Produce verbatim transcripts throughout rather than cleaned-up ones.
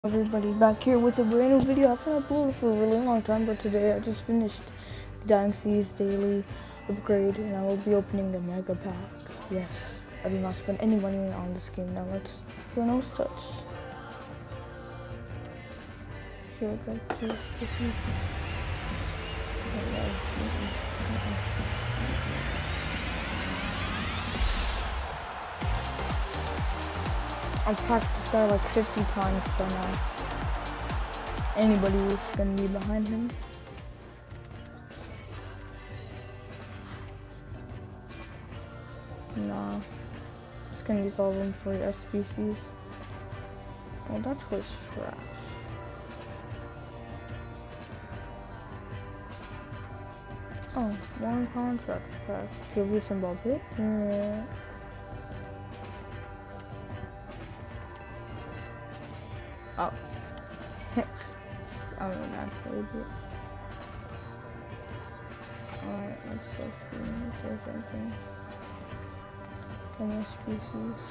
Everybody, back here with a brand new video. I haven't uploaded for a really long time, but today I just finished the Dynasties Daily Upgrade and I will be opening the Mega Pack. Yes, I did not spend any money on this game. Now let's do a nose touch. Here we go. I've practiced that like fifty times by now. Anybody who's gonna be behind him. Nah. It's gonna use all of them for S P Cs. Well, that's for trash. Oh, one contract pack. Give me some Mbappe. Yeah. Oh. I don't know actually do it. Alright, let's go see if there's anything. Any species.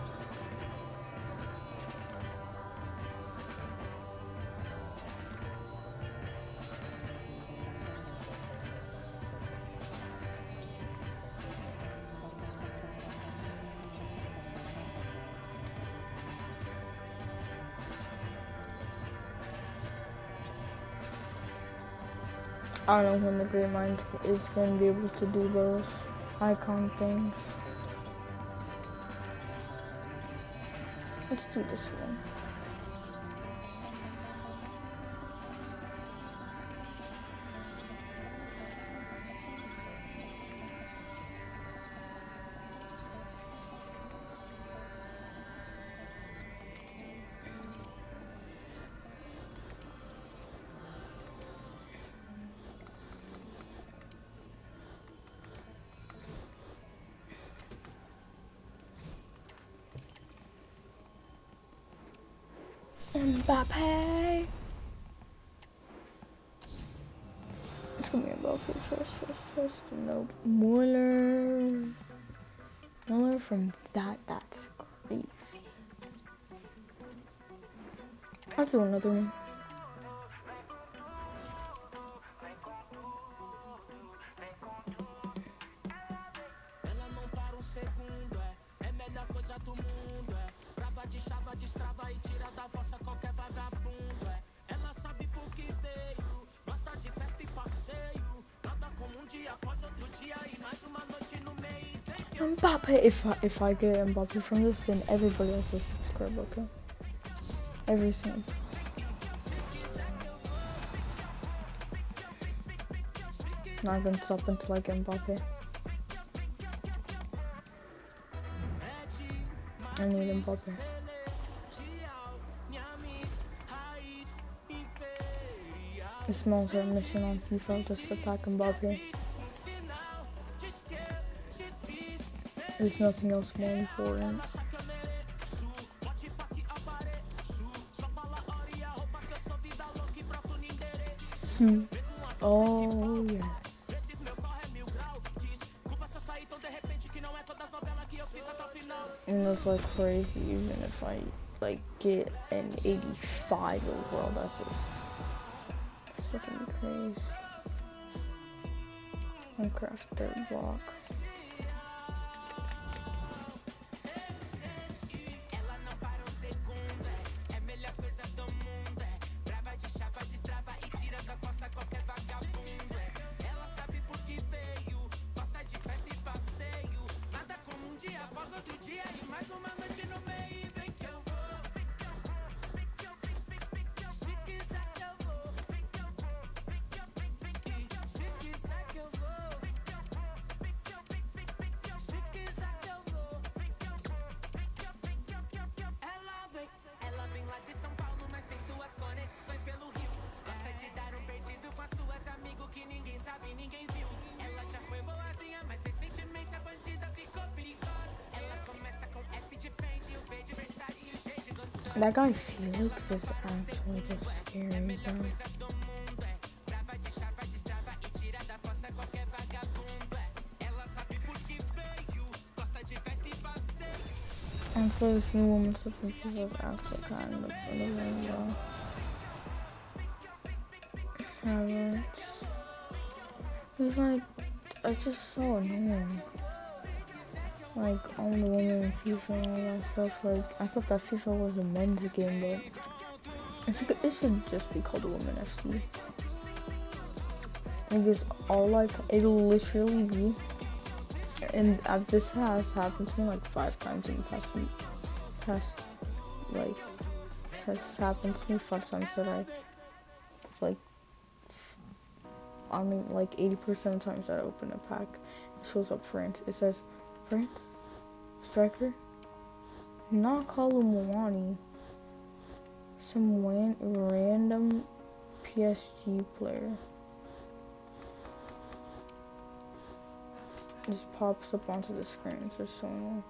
I don't know when the Great Mind is going to be able to do those icon things. Let's do this one. Mbappe. It's gonna be Mbappe first, first, first. Nope. Mueller. Mueller from that. That's crazy. Let's do another one. Mbappe, if I, if I get Mbappe from this, then everybody else will subscribe, okay? Every single time. Not gonna stop until I get Mbappe. I need Mbappe. It smells like a mission on FIFA just to pack Mbappe. There's nothing else more important. Hmm. Oh, yeah. And that's like crazy, even if I like get an eighty-five overall, that's just fucking crazy. Minecraft third block. That guy Felix is actually just scary, though. And for this new woman stuff, this is actually kind of annoying, though. Haven't. It's like, it's just so annoying. Like, all the women in FIFA and all that stuff. Like, I thought that FIFA was a men's game, but it's, it should just be called a women F C. Because all like, it'll literally be, and uh, this has happened to me like five times in the past week. Past, like, has happened to me five times that I, like, I mean, like eighty percent of the times that I open a pack, it shows up France. It says, France? Striker? Not Colomwani. Some wan random P S G player. Just pops up onto the screen. It's just so annoying.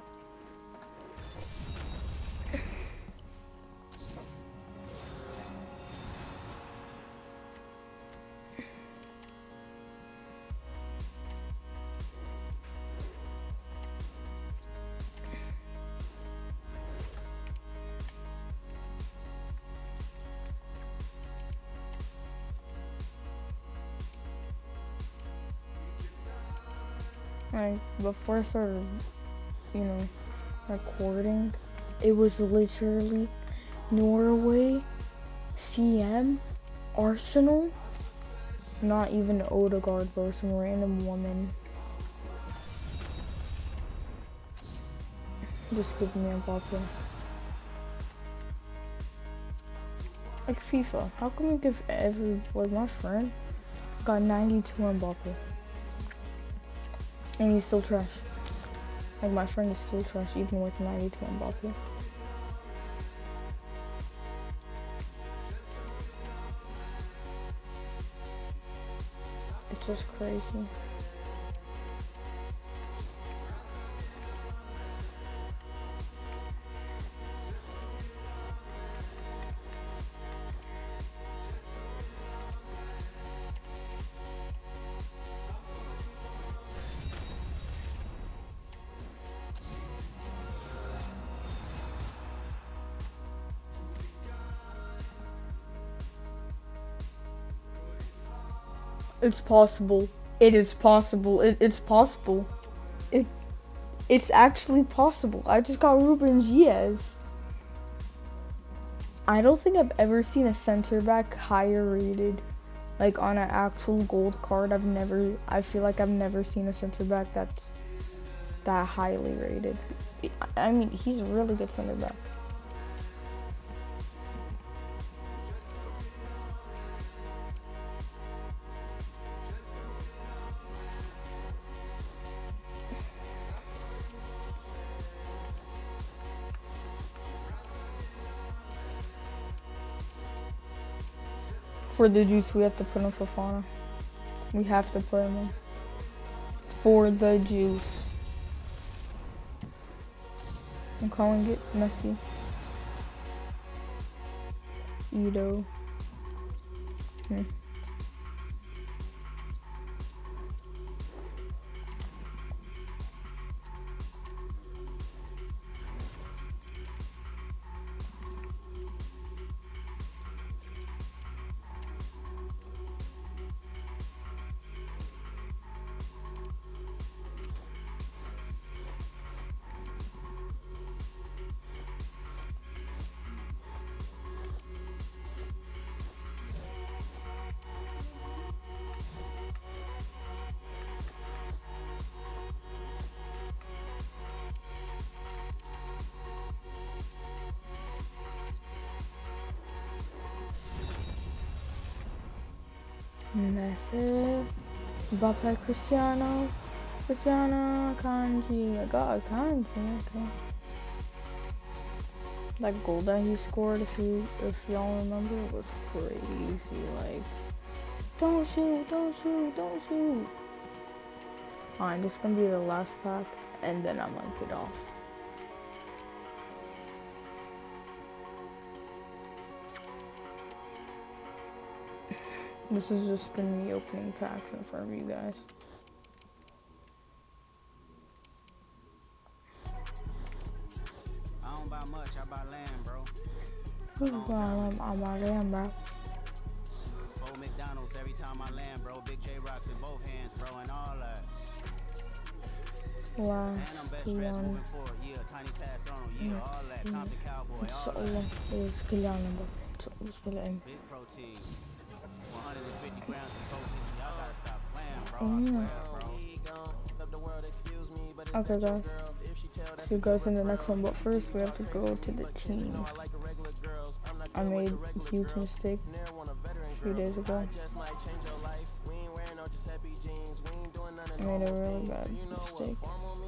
Like, before I started, you know, recording, it was literally Norway, C M, Arsenal, not even Odegaard, bro, some random woman. Just give me a Mbappe. Like FIFA, how come you give every, like my friend got ninety-two Mbappe? And he's still trash. Like, my friend is still trash even with ninety-two Mbappe. It's just crazy. It's possible. It is possible. It, it's possible. It, it's actually possible. I just got Ruben Diaz. I don't think I've ever seen a center back higher rated. Like, on an actual gold card, I've never, I feel like I've never seen a center back that's that highly rated. I mean, he's a really good center back. For the juice, we have to put him for Fofana. We have to put him in. For the juice. I'm calling it Messi. Edo. Hmm. Messi, Mbappe, Cristiano, Cristiano, Kanji. I got a Kanji. Okay. That goal that he scored, if you if y'all remember, was crazy. Like, don't shoot, don't shoot, don't shoot. Alright, this is gonna be the last pack, and then I'm gonna get off. This has just been me opening packs in front of you guys. Who's going on? I'm out of him, bro. Old McDonald's every time I land, bro. Big J rocks in both hands, bro, and all that. Wow. And I'm best dressed moving forward. Yeah, tiny task on, yeah, all that. Compton cowboy, all that. Is kailangan ba? So, let's fill it in. Big protein. one hundred fifty grams of protein. Y'all gotta stop playing, bro. I swear, bro. Okay, guys. See you guys in the next one, but first we have to go to the team. I made a huge mistake a few days ago. I made a really bad mistake.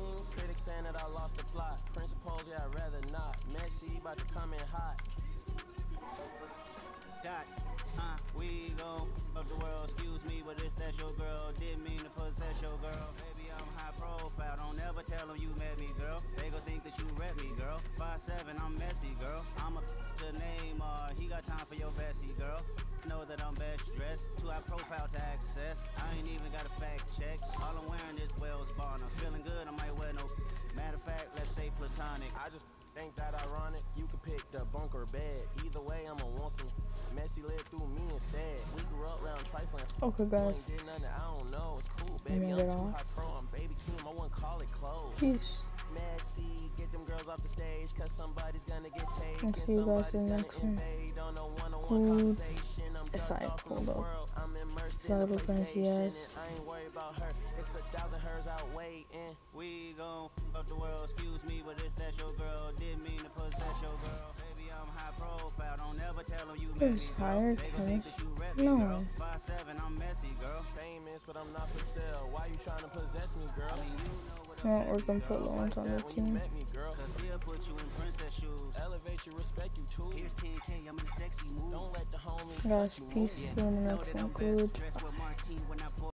Dot, uh, we go up the world, excuse me, but it's that your girl. Didn't mean to possess your girl. Baby, I'm high profile, don't ever tell them you met me, girl. They gon' think that you rep me, girl. five seven, I'm messy, girl. I'm a the name, uh, he got time for your bestie, girl. Know that I'm best dressed, too high profile to access. I ain't even got a fact check. All I'm wearing is Wells Bonner. Feeling good, I might wear no. Matter of fact, let's stay platonic. I just ain't that ironic? You could pick the bunk or bed. Either way, I'ma want some. Messy lived through me instead. We grew up around trifling. Okay, guys. Did nothing, I don't know. It's cool, baby. I'm too high pro. I'm baby Kim. I wouldn't call it close. Peace. Messy, get them girls off the stage, cause somebody's gonna get taken. I'll see you guys in the next one. Food. It's like, hold up. I'm immersed in the fancy ass. I ain't worried about her. It's a thousand hers out waiting. We gon' up the world, excuse me, but it's that your girl. Didn't mean to possess your girl. Baby, I'm high profile. Don't ever tell them you met me, tired, they gon' think that you rep me, no. girl. five seven, I'm messy, girl. Famous, but I'm not for sale. Why you trying to possess me, girl? I mean, you know what Well, we're gonna put Lawrence on the team. Cause he'll put you in princess shoes. Elevate you, respect you too. Here's ten K, I'm in a sexy mood. Don't let the homies Guys, peace. See you in the next one. Good.